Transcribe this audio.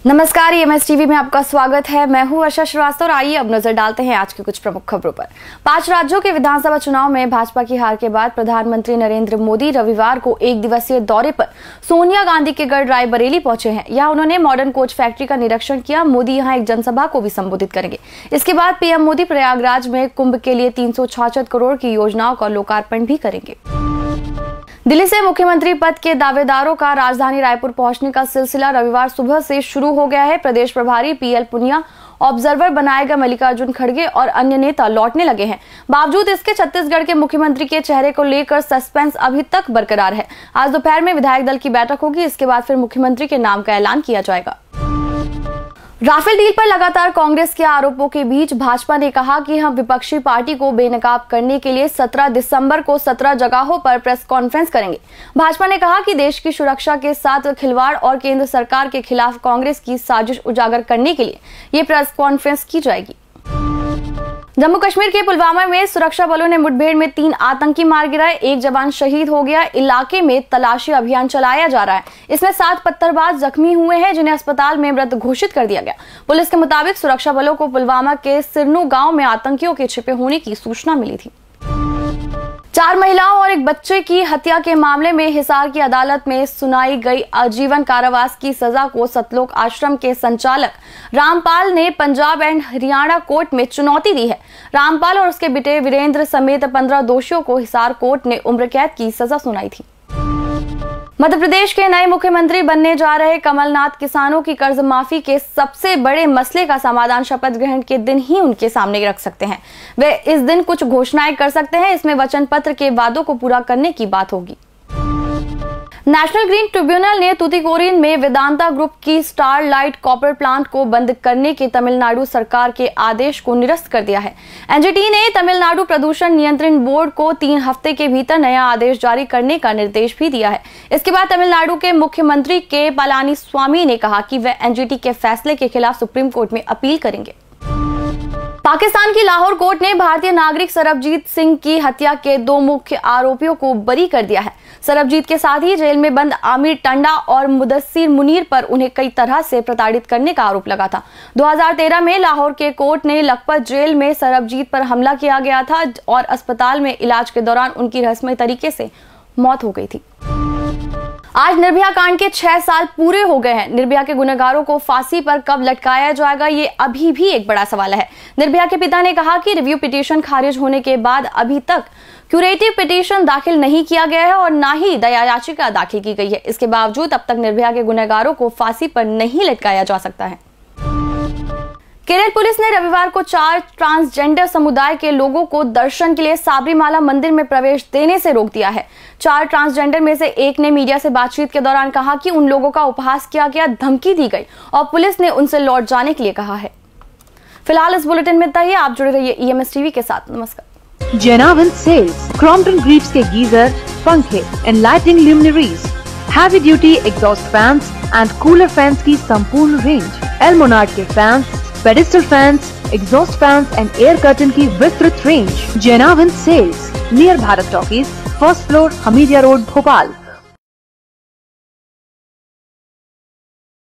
नमस्कार, EMS TV में आपका स्वागत है। मैं हूं वर्षा श्रीवास्तव और आइए अब नजर डालते हैं आज की कुछ प्रमुख खबरों पर। 5 राज्यों के विधानसभा चुनाव में भाजपा की हार के बाद प्रधानमंत्री नरेंद्र मोदी रविवार को 1 दिवसीय दौरे पर सोनिया गांधी के गढ़ रायबरेली पहुंचे हैं। यहां उन्होंने मॉडर्न कोच फैक्ट्री का निरीक्षण किया। मोदी यहां एक जनसभा को भी संबोधित करेंगे। इसके बाद पीएम मोदी प्रयागराज में कुंभ के लिए 366 करोड़ की योजनाओं का लोकार्पण भी करेंगे। दिल्ली से मुख्यमंत्री पद के दावेदारों का राजधानी रायपुर पहुंचने का सिलसिला रविवार सुबह से शुरू हो गया है। प्रदेश प्रभारी PL पुनिया, ऑब्जर्वर बनाए गए मल्लिकार्जुन खड़गे और अन्य नेता लौटने लगे हैं। बावजूद इसके छत्तीसगढ़ के मुख्यमंत्री के चेहरे को लेकर सस्पेंस अभी तक बरकरार है। आज दोपहर में विधायक दल की बैठक होगी। इसके बाद फिर मुख्यमंत्री के नाम का ऐलान किया जाएगा। राफेल डील पर लगातार कांग्रेस के आरोपों के बीच भाजपा ने कहा कि हम विपक्षी पार्टी को बेनकाब करने के लिए 17 दिसंबर को 17 जगहों पर प्रेस कॉन्फ्रेंस करेंगे। भाजपा ने कहा कि देश की सुरक्षा के साथ खिलवाड़ और केंद्र सरकार के खिलाफ कांग्रेस की साजिश उजागर करने के लिए ये प्रेस कॉन्फ्रेंस की जाएगी। जम्मू कश्मीर के पुलवामा में सुरक्षा बलों ने मुठभेड़ में 3 आतंकी मार गिराए। 1 जवान शहीद हो गया। इलाके में तलाशी अभियान चलाया जा रहा है। इसमें 7 पत्थरबाज जख्मी हुए हैं, जिन्हें अस्पताल में मृत घोषित कर दिया गया। पुलिस के मुताबिक सुरक्षा बलों को पुलवामा के सिरनू गांव में आतंकियों के छिपे होने की सूचना मिली थी। 4 महिलाओं और एक बच्चे की हत्या के मामले में हिसार की अदालत में सुनाई गई आजीवन कारावास की सजा को सतलोक आश्रम के संचालक रामपाल ने पंजाब एंड हरियाणा कोर्ट में चुनौती दी है। रामपाल और उसके बेटे वीरेंद्र समेत 15 दोषियों को हिसार कोर्ट ने उम्र कैद की सजा सुनाई थी। मध्य प्रदेश के नए मुख्यमंत्री बनने जा रहे कमलनाथ किसानों की कर्ज माफी के सबसे बड़े मसले का समाधान शपथ ग्रहण के दिन ही उनके सामने रख सकते हैं। वे इस दिन कुछ घोषणाएं कर सकते हैं। इसमें वचन पत्र के वादों को पूरा करने की बात होगी। नेशनल ग्रीन ट्रिब्यूनल ने तूतीकोरिन में वेदांता ग्रुप की स्टारलाइट कॉपर प्लांट को बंद करने के तमिलनाडु सरकार के आदेश को निरस्त कर दिया है। NGT ने तमिलनाडु प्रदूषण नियंत्रण बोर्ड को 3 हफ्ते के भीतर नया आदेश जारी करने का निर्देश भी दिया है। इसके बाद तमिलनाडु के मुख्यमंत्री के पलानीस्वामी ने कहा कि वे NGT के फैसले के खिलाफ सुप्रीम कोर्ट में अपील करेंगे। पाकिस्तान की लाहौर कोर्ट ने भारतीय नागरिक सरबजीत सिंह की हत्या के 2 मुख्य आरोपियों को बरी कर दिया है। सरबजीत के साथ ही जेल में बंद आमिर टंडा और मुदस्सिर मुनीर पर उन्हें कई तरह से प्रताड़ित करने का आरोप लगा था। 2013 में लाहौर के कोर्ट ने लखपत जेल में सरबजीत पर हमला किया गया था और अस्पताल में इलाज के दौरान उनकी रहस्यमय तरीके से मौत हो गई थी। आज निर्भया कांड के 6 साल पूरे हो गए हैं। निर्भया के गुनहगारों को फांसी पर कब लटकाया जाएगा, ये अभी भी एक बड़ा सवाल है। निर्भया के पिता ने कहा कि रिव्यू पिटीशन खारिज होने के बाद अभी तक क्यूरेटिव पिटीशन दाखिल नहीं किया गया है और ना ही दया याचिका दाखिल की गई है। इसके बावजूद अब तक निर्भया के गुनहगारों को फांसी पर नहीं लटकाया जा सकता है। केरल पुलिस ने रविवार को 4 ट्रांसजेंडर समुदाय के लोगों को दर्शन के लिए साबरीमाला मंदिर में प्रवेश देने से रोक दिया है। 4 ट्रांसजेंडर में से एक ने मीडिया से बातचीत के दौरान कहा कि उन लोगों का उपहास किया गया, धमकी दी गई और पुलिस ने उनसे लौट जाने के लिए कहा है। फिलहाल इस बुलेटिन में इतना ही। आप जुड़े रहिए EMS टीवी के साथ। नमस्कार। जेनावन सेल्स क्रॉम्पटन ग्रीव्स के गीजर, पंखे, enlightening luminaries, heavy duty exhaust fans and cooler fans की संपूर्ण रेंज, एल्मोनार्ड के fans, pedestal fans, exhaust fans and air curtain की विस्तृत range. Jenavan sales, near Bharat talkies, 1st floor, Hamidia road, Bhopal.